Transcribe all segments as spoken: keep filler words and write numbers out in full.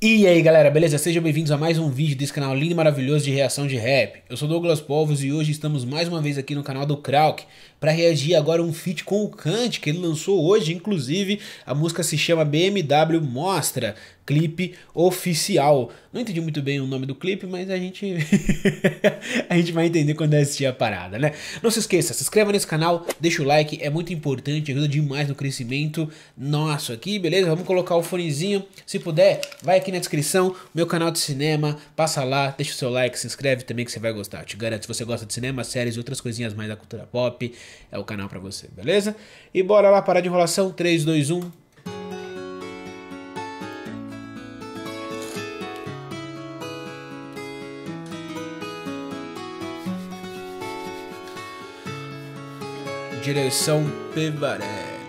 E aí galera, beleza? Sejam bem-vindos a mais um vídeo desse canal lindo e maravilhoso de reação de rap. Eu sou Douglas Povos e hoje estamos mais uma vez aqui no canal do Krauk para reagir agora a um feat com o Kant que ele lançou hoje, inclusive a música se chama B M W Mostra, clipe oficial. Não entendi muito bem o nome do clipe, mas a gente a gente vai entender quando assistir a parada, né? Não se esqueça, se inscreva nesse canal, deixa o like, é muito importante, ajuda demais no crescimento nosso aqui, beleza? Vamos colocar o fonezinho, se puder, vai aqui na descrição, meu canal de cinema, passa lá, deixa o seu like, se inscreve também que você vai gostar. Eu te garanto, se você gosta de cinema, séries e outras coisinhas mais da cultura pop, é o canal pra você, beleza? E bora lá, parar de enrolação, três, dois, um... Direção Pevarelli.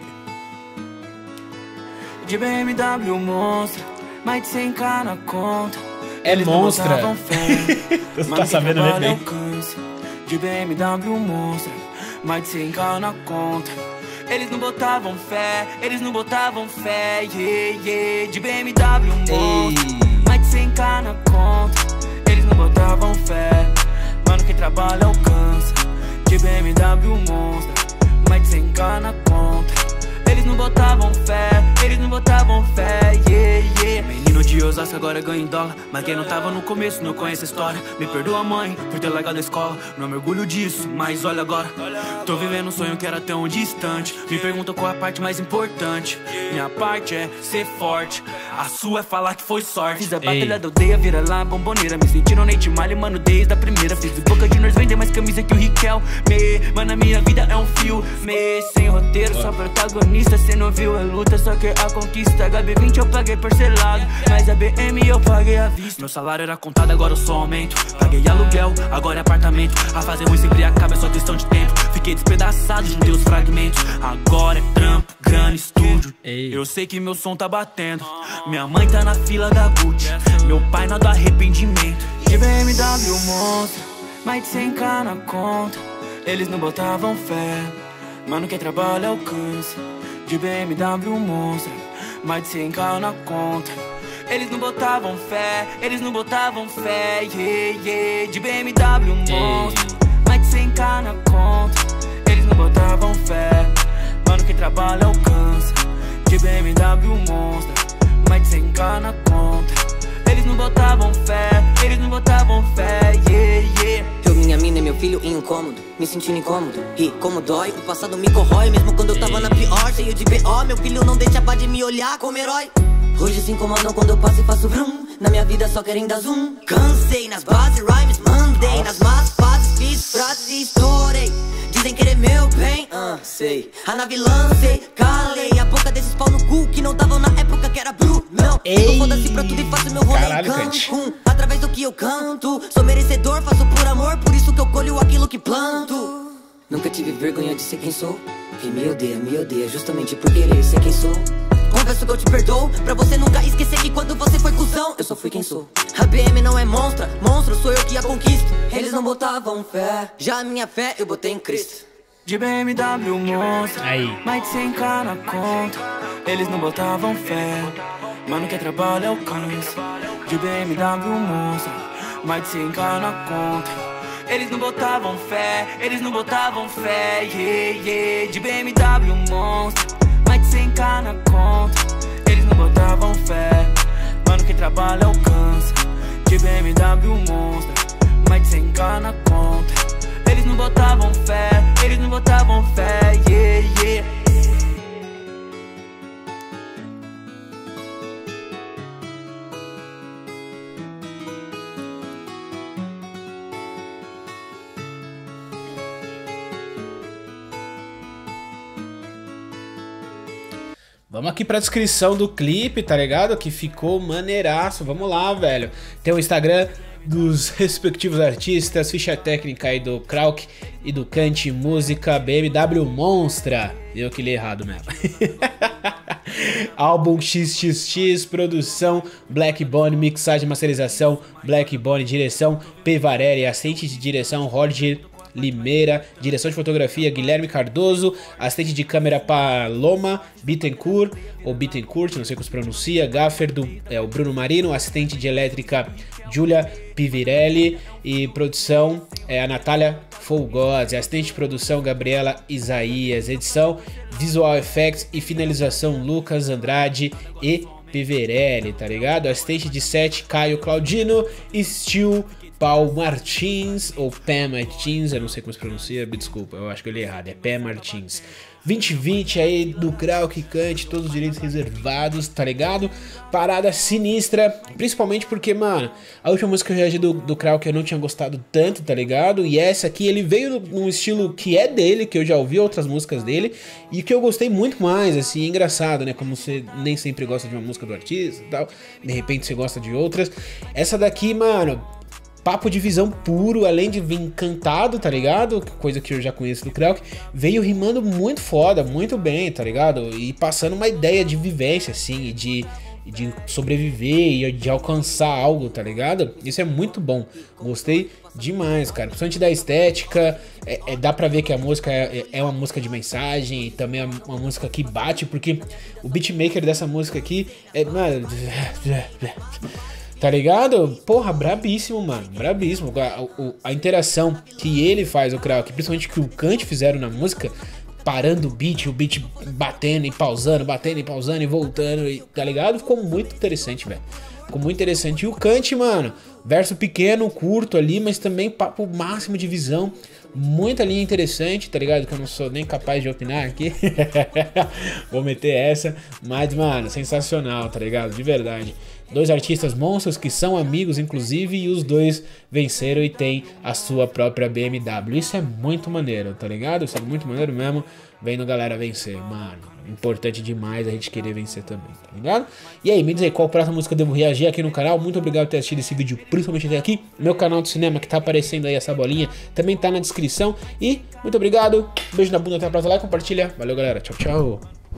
De B M W Monstra, mais de cem k na conta. É Eles Monstra. não botavam fé. Você Mano, tá sabendo quem ler trabalha bem. alcança. De B M W Monstra, mais de cem k na conta. Eles não botavam fé, eles não botavam fé, yeah, yeah. De B M W Monstra, mais de cem k na conta. Eles não botavam fé. Mano, quem trabalha alcança. De B M W Monstra, mais de cem k na conta. Eles não botavam fé, eles não botavam fé, yeah, yeah. Menino de Osasco agora ganha em dólar, mas quem não tava no começo não conhece a história. Me perdoa, mãe, por ter largado a escola, não me orgulho disso, mas olha agora. Tô vivendo um sonho que era tão distante. Me perguntam qual a parte mais importante. Minha parte é ser forte, a sua é falar que foi sorte. Fiz a batalha da aldeia, vira lá, bomboneira. Me sentiram Nate Marley, mano, desde a primeira. Fiz Boca Juniors vender mais camisa que o Riquel. Me, mano, a minha vida é um filme sem roteiro, só protagonista. Cê não viu a luta, só que a conquista. H B vinte eu paguei parcelado, mas a B M eu paguei à vista. Meu salário era contado, agora eu só aumento. Paguei aluguel, agora é apartamento. A fazer ruim sempre acaba, é só questão de tempo. Fiquei despedaçado, juntei os fragmentos. Agora é trampo, grana, estúdio. Eu sei que meu som tá batendo. Minha mãe tá na fila da Gucci, meu pai nada arrependimento. De B M W Monstra, mais de cem k na conta. Eles não botavam fé, mano, quem trabalha alcança. De B M W Monstra, mais de cem k na conta. Eles não botavam fé, eles não botavam fé, yeah, yeah. De B M W Monstra, mais de cem k na conta. Eles não botavam fé, mano, quem trabalha alcança. De B M W Monstra, mais de cem k na conta. Eles não botavam fé, eles não botavam fé, yeah, yeah. Eu, minha mina e meu filho incômodo, me sentindo incômodo. E como dói, o passado me corrói. Mesmo quando eu tava na pior, cheio de B O, meu filho não deixava de me olhar como herói. Hoje se incomodam quando eu passo e faço vrum. Na minha vida só querem dar zoom. Cansei nas bases, rhymes, mandei nas más fases, fiz frases e estourei. Dizem querer meu bem, ah, sei. A nave lancei, calei a boca desses pau no cu que não davam na época que era bru. Não, digo foda-se pra tudo e faço meu rolê em Cancún. Através do que eu canto, sou merecedor, faço por amor. Por isso que eu colho aquilo que planto. Nunca tive vergonha de ser quem sou. Quem me odeia, me odeia justamente por querer ser quem sou. Confesso que eu te perdoo, pra você nunca esquecer que quando você foi cuzão, eu só fui quem sou. A B M não é monstra, monstro sou eu que a conquisto. Eles não botavam fé, já a minha fé eu botei em Cristo. De B M W Monstra, mais de cem k na conta. Eles não botavam fé, mano, quem trabalha alcança. De B M W Monstra, mais de cem k na conta. Eles não botavam fé, eles não botavam fé, yeah, yeah. De B M W Monstra, mais de cem k na conta. Eles não botavam fé, mano, quem trabalha alcança. De B M W Monstra, mais de cem k na conta. Eles não botavam fé, eles não botavam fé, yeah, yeah. Vamos aqui pra descrição do clipe, tá ligado? Que ficou maneiraço. Vamos lá, velho. Tem o Instagram dos respectivos artistas, ficha técnica aí do Krauk e do Kant, música B M W Monstra. Eu que li errado mesmo. Álbum X X X, produção Black Bonnie, mixagem e masterização Black Bonnie, direção Pevarelli, assistente de direção Roger Limeira, direção de fotografia Guilherme Cardoso, assistente de câmera Paloma Bittencourt, ou Bittencourt, não sei como se pronuncia, gaffer do é, o Bruno Marino, assistente de elétrica Giulia Pivirelli e produção é a Natália Folgose, assistente de produção Gabriela Isaías, edição Visual Effects e finalização Lucas Andrade e Pivirelli, tá ligado? Assistente de set Caio Claudino, Steel Paul Martins, ou Pam Martins, eu não sei como se pronuncia, desculpa, eu acho que eu li errado, é Pam Martins. vinte e vinte aí do Krauk Kant, todos os direitos reservados, tá ligado? Parada sinistra, principalmente porque, mano, a última música que eu reagi do, do Krauk eu não tinha gostado tanto, tá ligado? E essa aqui, ele veio num estilo que é dele, que eu já ouvi outras músicas dele, e que eu gostei muito mais, assim, é engraçado, né? Como você nem sempre gosta de uma música do artista e tal, de repente você gosta de outras. Essa daqui, mano... Papo de visão puro, além de vir cantado, tá ligado? Coisa que eu já conheço do Krauk. Veio rimando muito foda, muito bem, tá ligado? E passando uma ideia de vivência, assim, e de, de sobreviver e de alcançar algo, tá ligado? Isso é muito bom. Gostei demais, cara. Principalmente da estética. É, é, dá pra ver que a música é, é uma música de mensagem e também é uma música que bate, porque o beatmaker dessa música aqui é... Mano, tá ligado? Porra, brabíssimo, mano. Brabíssimo. A, a, a interação que ele faz, o Krauk, principalmente que o Kant fizeram na música, parando o beat, o beat batendo e pausando, batendo e pausando e voltando, e, tá ligado? Ficou muito interessante, velho. Ficou muito interessante. E o Kant, mano, verso pequeno, curto ali, mas também papo máximo de visão. Muita linha interessante, tá ligado? Que eu não sou nem capaz de opinar aqui. Vou meter essa. Mas, mano, sensacional, tá ligado? De verdade. Dois artistas monstros que são amigos, inclusive, e os dois venceram e tem a sua própria B M W. Isso é muito maneiro, tá ligado? Isso é muito maneiro mesmo, vendo a galera vencer, mano. Importante demais a gente querer vencer também, tá ligado? E aí, me diz aí qual próxima música eu devo reagir aqui no canal. Muito obrigado por ter assistido esse vídeo, principalmente até aqui. Meu canal de cinema que tá aparecendo aí, essa bolinha, também tá na descrição. E muito obrigado, beijo na bunda, até a próxima, like, compartilha. Valeu, galera, tchau, tchau.